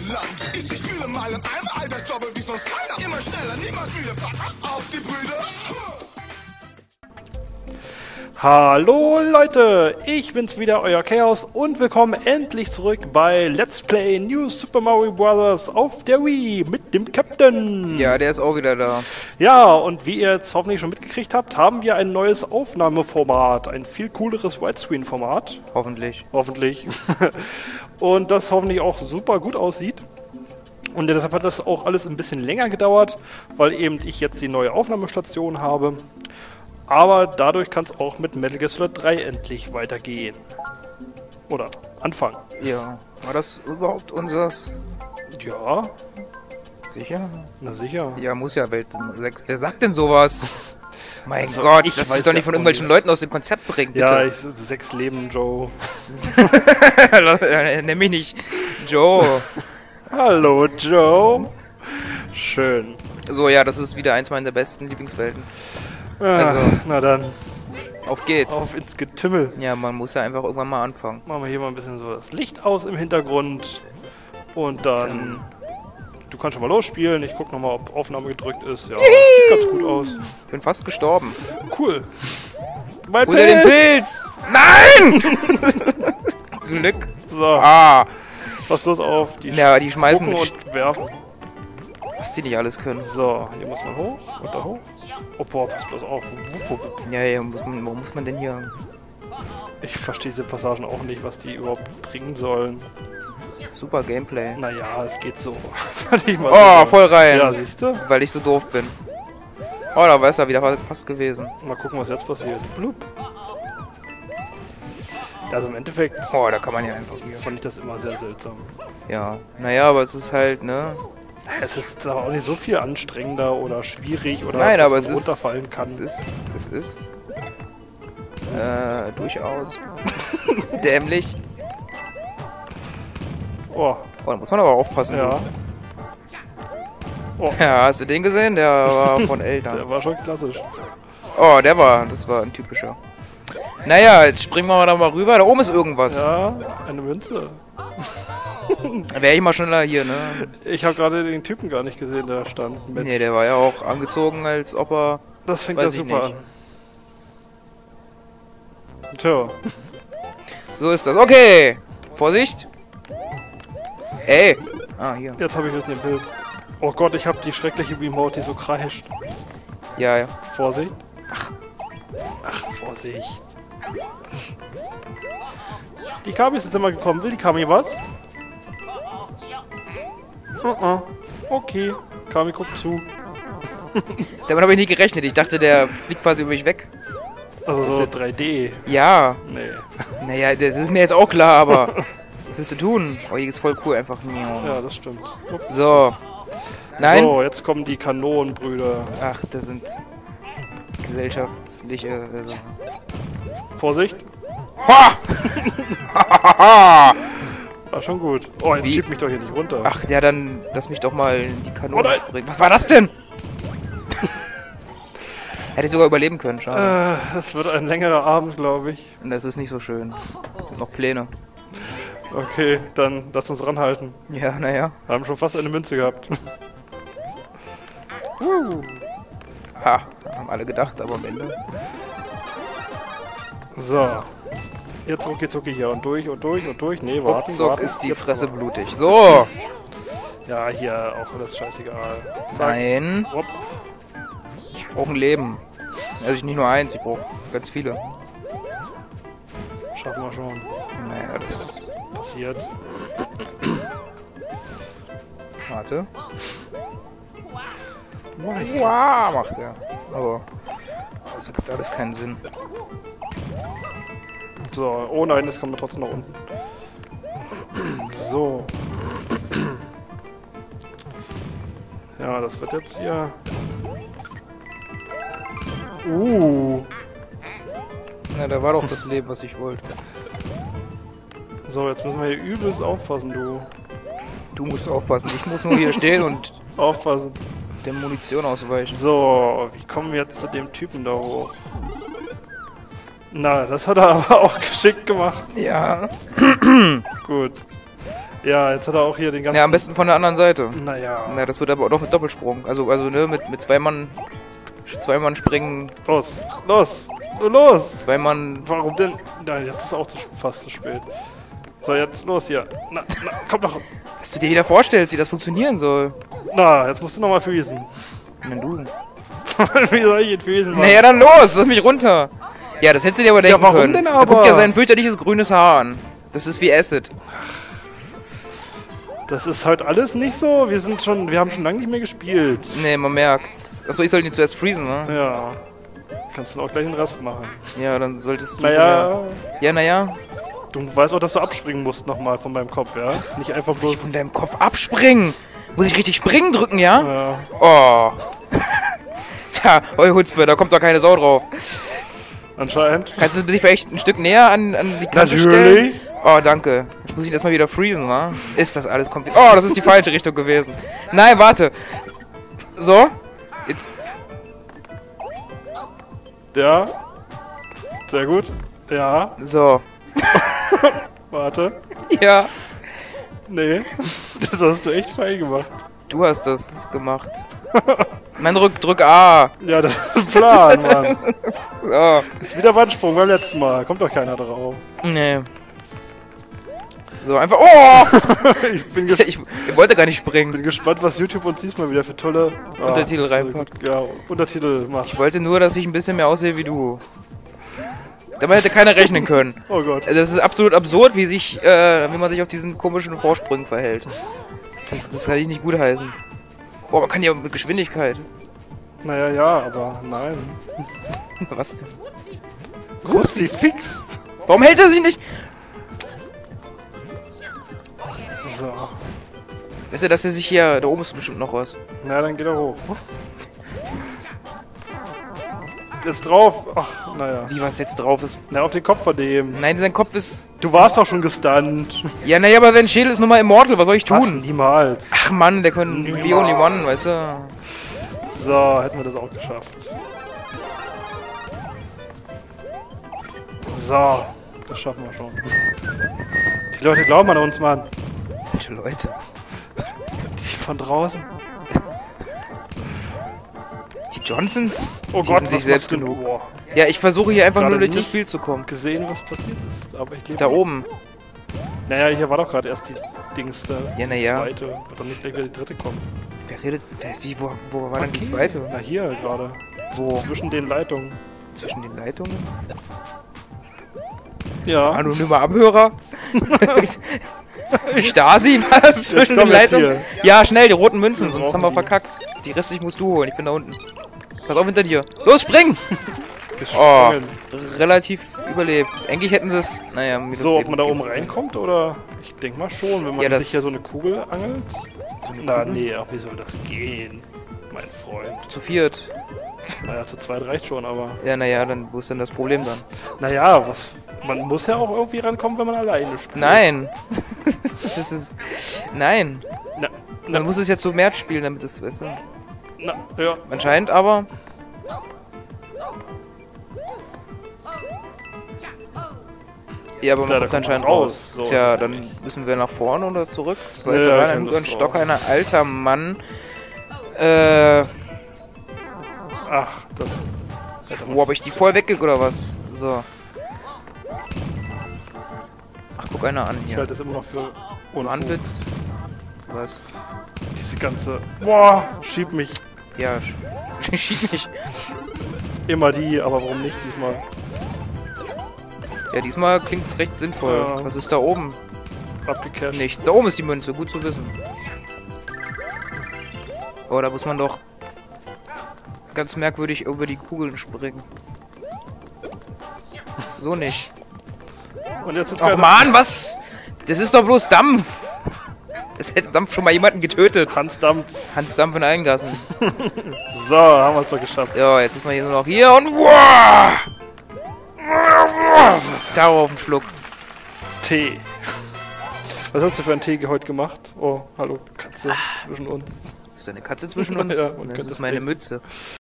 Land. Ich spiele mal in einem Altersdoppel wie sonst keiner. Immer schneller, niemals müde, fuck auf die Brüder. Hallo Leute, ich bin's wieder, euer Chaos und willkommen endlich zurück bei Let's Play New Super Mario Bros. Auf der Wii mit dem Captain. Ja, der ist auch wieder da. Ja, und wie ihr jetzt hoffentlich schon mitgekriegt habt, haben wir ein neues Aufnahmeformat, ein viel cooleres Widescreen-Format. Hoffentlich. Hoffentlich. Und das hoffentlich auch super gut aussieht. Und deshalb hat das auch alles ein bisschen länger gedauert, weil eben ich jetzt die neue Aufnahmestation habe. Aber dadurch kann es auch mit Metal Gear Solid 3 endlich weitergehen. Oder anfangen. Ja. War das überhaupt unseres? Ja, Sicher? na sicher. Ja, muss ja Welt 6. Wer sagt denn sowas? Mein Also, Gott, ich das weiß ist doch ja nicht von von irgendwelchen mir. Leuten aus dem Konzept bringen, bitte. Ja, 6 Leben, Joe. Nenn mich nicht Joe. Hallo, Joe. Schön. So, ja, das ist wieder eins meiner besten Lieblingswelten. Also, na dann, Auf geht's. auf ins Getümmel. Ja, man muss ja einfach irgendwann mal anfangen. Machen wir hier mal ein bisschen so das Licht aus im Hintergrund. Und dann... Du kannst schon mal losspielen. Ich guck nochmal, ob Aufnahme gedrückt ist. Ja, sieht ganz gut aus. Ich bin fast gestorben. Cool. Mein Hol dir den Pilz! Nein! Glück. So, Ah. pass bloß auf. Die Ja, die schmeißen gucken mit und werfen. was die nicht alles können. So, hier muss man hoch und da hoch. Oh, boah, pass bloß auf. Wupp, wupp, wupp. Ja, ja, warum muss man denn hier... Ich verstehe diese Passagen auch nicht, was die überhaupt bringen sollen. Super Gameplay. Naja, es geht so. Warte ich mal Oh, so. voll rein. Ja, siehst du? Weil ich so doof bin. Oh, da war es ja wieder fast gewesen. Mal gucken, was jetzt passiert. Blub. Also im Endeffekt Oh, da kann man ja einfach hier. fand ich das immer sehr seltsam. Ja. Naja, aber es ist halt, ne? Es ist aber auch nicht so viel anstrengender oder schwierig oder Nein, dass aber man es ist... runterfallen kann. Es ist... durchaus... dämlich. Oh, Oh, da muss man aber aufpassen. ja. Oh, Ja, hast du den gesehen? Der war von Eltern. der war schon klassisch. Oh, das war ein typischer. Naja, jetzt springen wir da mal rüber. Da oben ist irgendwas. Ja, eine Münze. Da wäre ich mal schneller hier, ne? Ich habe gerade den Typen gar nicht gesehen, der stand mit. Nee, der war ja auch angezogen, als ob er... Das fängt weiß ja ich super nicht. an. Tja, So ist das. Okay! Vorsicht! Ey! Ah, hier. jetzt habe ich wissen den Pilz. Oh Gott, ich habe die schreckliche Remote, die so kreischt. Ja, ja. Vorsicht. Ach, Vorsicht. Die Kami ist jetzt immer gekommen. Will die Kami was? Okay. Kami guckt zu. Damit habe ich nicht gerechnet. Ich dachte, der fliegt quasi über mich weg. Also so Ist 3D. Ja. Nee. Naja, das ist mir jetzt auch klar, aber... Was willst du tun? Oh, hier ist voll cool einfach. Ja, das stimmt. Ups. So. Nein? So, jetzt kommen die Kanonenbrüder. Ach, das sind... gesellschaftliche... Also. Vorsicht. Ha! War schon gut. Oh, jetzt Wie? schiebt mich doch hier nicht runter. Ach, ja, dann lass mich doch mal in die Oh Kanone nein. springen. Was war das denn? Hätte ich sogar überleben können, schade. Es wird ein längerer Abend, glaube ich. Und das ist nicht so schön. Noch Pläne. Okay, dann lass uns ranhalten. Ja, naja. Wir haben schon fast eine Münze gehabt. Ha, haben alle gedacht, aber am Ende. So. Jetzt rucki zucki hier und durch und durch und durch. Nee, warten, Ruckzuck warten. ist die Jetzt Fresse aber. blutig. So! Ja, hier auch alles scheißegal. Zack. Nein. Hopp. Ich brauche ein Leben. Also nicht nur eins, ich brauche ganz viele. Schaffen wir schon. Naja, das... Passiert. Warte. Mach ich. Wow, macht er. Aber... Das gibt alles keinen Sinn. So, oh nein, das kommt mir trotzdem nach unten. So. Ja, das wird jetzt hier... Na, da war doch das Leben, was ich wollte. So, jetzt müssen wir hier übelst aufpassen, du. Du musst aufpassen. Ich muss nur hier stehen und Aufpassen. der Munition ausweichen. So, wie kommen wir jetzt zu dem Typen da hoch? Na, das hat er aber auch geschickt gemacht. Ja. Gut. Ja, jetzt hat er auch hier den ganzen... Ja, am besten von der anderen Seite. Naja. Na, das wird aber auch noch mit Doppelsprung. Also ne, mit zwei Mann springen. Los, los, los! Zwei Mann. Warum denn? Na, jetzt ist auch fast zu spät. So, jetzt los hier. Na, komm doch. Dass du dir wieder vorstellst, wie das funktionieren soll. Na, jetzt musst du nochmal füßen. Na du. Wie soll ich jetzt füßen machen? Naja, dann los, lass mich runter. Ja, das hättest du dir aber denken warum können. denn Da aber? guckt ja sein fürchterliches grünes Haar an. Das ist wie Acid. Das ist halt alles nicht so. Wir haben schon lange nicht mehr gespielt. Nee, man merkt's. Achso, ich soll ihn zuerst freezen, ne? Ja. Kannst du auch gleich einen Rast machen. Ja, dann solltest du... Naja, Ja, naja. du weißt auch, dass du abspringen musst nochmal von meinem Kopf, ja? Nicht einfach bloß... Von deinem Kopf abspringen. Muss ich richtig springen drücken, ja? Ja. Oh. Tja, oi Hutzpe, da kommt doch keine Sau drauf. Anscheinend. Kannst du dich vielleicht ein Stück näher an die Kante stellen? Natürlich. Oh, danke. Jetzt muss ich ihn erstmal wieder freezen, wa? Ist das alles kompliziert? Oh, das ist die falsche Richtung gewesen. Nein, warte. So. Jetzt. Ja. Sehr gut. Ja. So. Warte. Ja. Nee. Das hast du echt fein gemacht. Du hast das gemacht. Nein, drück A. Ja, das ist ein Plan, Mann. So. Ist wieder Wandsprung beim letzten Mal. Kommt doch keiner drauf. Nee. So, einfach. Oh! Ich bin, ges Ich wollte gar nicht springen. bin gespannt, was YouTube uns diesmal wieder für tolle Untertitel das ist reinpackt. Ja, Untertitel macht. Ich wollte nur, dass ich ein bisschen mehr aussehe wie du. Damit hätte keiner rechnen können. Oh Gott. Das ist absolut absurd, wie man sich auf diesen komischen Vorsprüngen verhält. Das kann ich nicht gut heißen. Boah, man kann ja mit Geschwindigkeit. Naja, ja, aber nein. Was denn? Kruzifix! Warum hält er sich nicht? So. Weißt du, dass er sich hier... Da oben ist bestimmt noch was. Na, dann geht er hoch. Ist drauf. Ach, naja. Wie was jetzt drauf ist. Na, auf den Kopf von dem. Nein, sein Kopf ist... Du warst doch schon gestunt. Ja, naja, aber sein Schädel ist nun mal immortal. Was soll ich Was? tun? Niemals. Ach Mann, der können... Niemals. The only one, weißt du? So, hätten wir das auch geschafft. So, das schaffen wir schon. Die Leute glauben an uns, Mann. Welche Leute? Die von draußen. Die Johnsons? Oh Die Gott, sind sich was selbst machst du? genug. Boah. Ja, ich versuche hier einfach Gerade nur durch das nicht Spiel zu kommen. Gesehen, was passiert ist, aber ich lebe. Da oben. Naja, hier war doch gerade erst die Dings da. Ja, na die ja. zweite. Wird doch nicht gleich wieder die dritte kommen. Wer redet... Wo war denn die Okay. zweite? Na, hier gerade. Wo? Zwischen den Leitungen. Zwischen den Leitungen? Ja. Anonymer Abhörer? Stasi, was? Zwischen den komm jetzt Leitungen? Ja, schnell, die roten Münzen, Wir sonst haben brauchen wir die. verkackt. Die restlichen musst du holen, ich bin da unten. Pass auf hinter dir. Los, spring! Oh, Gesprungen. relativ überlebt. Eigentlich hätten sie es... Naja, mir das So, ob Leben man da oben gegeben. reinkommt oder? Ich denke mal schon, wenn man Ja, das- sich hier so eine Kugel angelt. eine Na, Kugel? nee, ach, wie soll das gehen? Mein Freund. Zu viert. Naja, zu zweit reicht schon, aber. Ja, naja, dann wo ist denn das Problem dann? Naja, was. Man muss ja auch irgendwie rankommen, wenn man alleine spielt. Nein! Das ist... Nein! Na, Man muss es ja zu März spielen, damit es... Weißt du? na, ja. Anscheinend aber... Ja, aber man Da kommt kommt anscheinend man raus. raus. So, Tja, das dann müssen wir nach vorne oder zurück. Zur Ja, Seite ja, rein, keine ein Lust Stock, drauf. ein alter Mann. Ach, das. Hätte man. Wo hab ich die voll weggekriegt oder was? So. Ach, guck einer an Ich hier. halte das immer noch für. Ohne Antlitz. Was? Diese ganze. Boah, schieb mich. Ja, schieb mich. Immer die, aber warum nicht diesmal? Ja, diesmal klingt's recht sinnvoll. Ja. Was ist da oben? Abgecasht. Nichts. Da oben ist die Münze, gut zu wissen. Oh, da muss man doch ganz merkwürdig über die Kugeln springen. So nicht. Und jetzt sind Ach man, was? Das ist doch bloß Dampf. Als hätte Dampf schon mal jemanden getötet. Tanzdampf. Hans Dampf in Eingassen. So, haben wir es doch geschafft. Ja, jetzt müssen wir hier nur noch hier und... Wow! Darauf auf den Schluck. Tee. Was hast du für einen Tee heute gemacht? Oh, hallo, Katze zwischen uns. Ist da eine Katze zwischen uns? Ja, man das könnte ist es meine denken. Mütze.